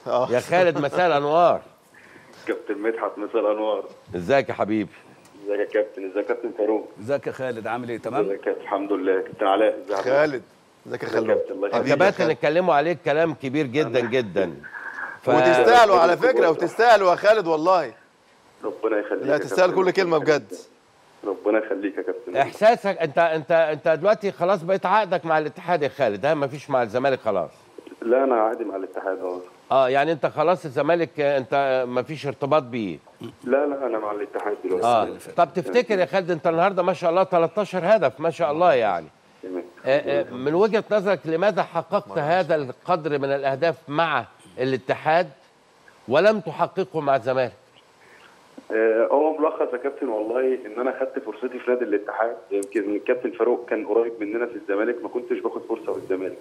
يا خالد مساء الانوار. كابتن مدحت مساء الانوار. ازيك يا حبيبي؟ ازيك يا كابتن؟ ازيك يا كابتن فاروق؟ ازيك يا خالد؟ عامل ايه؟ تمام؟ ازيك يا كابتن؟ الحمد لله. كابتن علاء ازيك؟ خالد ازيك يا خالد؟ الكباتن اتكلموا عليك كلام كبير جدا جدا. وتستاهلوا على فكره، وتستاهلوا يا خالد والله. ربنا يخليك. لا تستاهل كل كلمه بجد. ربنا يخليك يا كابتن. احساسك انت دلوقتي خلاص بقيت عقدك مع الاتحاد يا خالد، ها؟ مفيش مع الزمالك خلاص؟ لا انا عادي مع الاتحاد. يعني انت خلاص الزمالك انت مفيش ارتباط بيه؟ لا انا مع الاتحاد دلوقتي. طب تفتكر يا خالد انت النهارده ما شاء الله 13 هدف ما شاء الله يعني، من وجهة نظرك لماذا حققت هذا القدر من الاهداف مع الاتحاد ولم تحققه مع الزمالك؟ هو ملخص يا كابتن والله ان انا خدت فرصتي في نادي الاتحاد. يمكن الكابتن فاروق كان قريب مننا في الزمالك، ما كنتش باخد فرصه في الزمالك.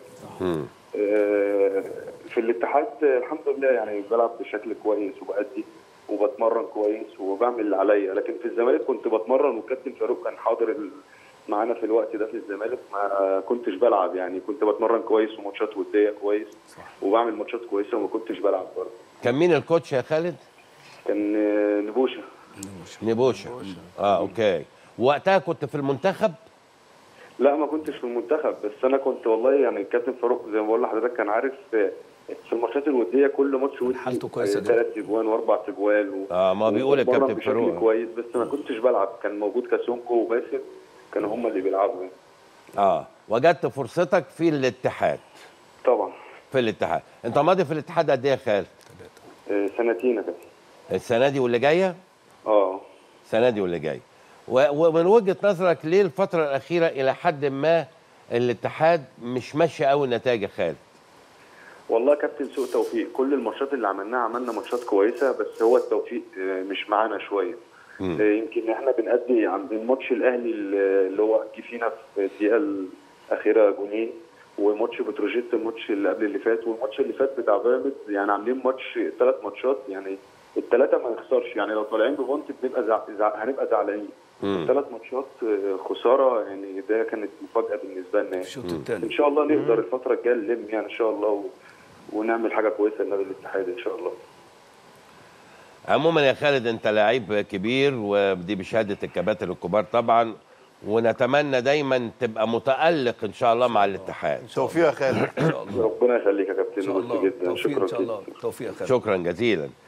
في الاتحاد الحمد لله يعني بلعب بشكل كويس وبأدي وبتمرن كويس وبعمل اللي عليا، لكن في الزمالك كنت بتمرن والكابتن فاروق كان حاضر معانا في الوقت ده في الزمالك، ما كنتش بلعب. يعني كنت بتمرن كويس وماتشات وديه كويس وبعمل ماتشات كويسه وما كنتش بلعب برضه. كان مين الكوتش يا خالد؟ كان نبوشه. نبوشه. اوكي. وقتها كنت في المنتخب؟ لا ما كنتش في المنتخب، بس انا كنت والله يعني الكابتن فاروق زي ما بقول لحضرتك كان عارف في الماتشات الوديه كل ماتش ودي حالته كويسه جدا، 3 اجوان و4 اجوال ما بيقول الكابتن فاروق كويس، بس ما كنتش بلعب. كان موجود كاسونكو وباسم كانوا هم اللي بيلعبوا يعني. وجدت فرصتك في الاتحاد؟ طبعا في الاتحاد. انت ماضي في الاتحاد قد ايه يا خالد؟ 2 سنين يا كابتن. السنه دي واللي جايه؟ السنه دي واللي جايه. ومن وجهه نظرك ليه الفتره الاخيره الى حد ما الاتحاد مش ماشي قوي النتائج يا خالد؟ والله يا كابتن سوء توفيق. كل الماتشات اللي عملناها عملنا ماتشات كويسه، بس هو التوفيق مش معانا شويه. يمكن احنا بنأدي عند الماتش الاهلي اللي هو جه فينا في الدقيقه الاخيره جونين، وماتش بتروجيت الماتش اللي قبل اللي فات، والماتش اللي فات بتاع بيراميدز. يعني عاملين 3 ماتشات يعني الثلاثه ما نخسرش. يعني لو طالعين ببونت بنبقى هنبقى زعلانين. 3 ماتشات خساره يعني ده كانت مفاجاه بالنسبه لنا. ان شاء الله نقدر الفتره الجايه نلم يعني ان شاء الله ونعمل حاجه كويسه لنادي الاتحاد ان شاء الله. عموما يا خالد انت لعيب كبير، ودي بشهاده الكباتن الكبار طبعا، ونتمنى دايما تبقى متألق ان شاء الله مع الاتحاد. توفيق يا خالد. ان شاء الله. ربنا يخليك يا كابتن. ان شاء الله. جدا. توفيق ان شاء الله. توفيق يا خالد. شكرا جزيلا.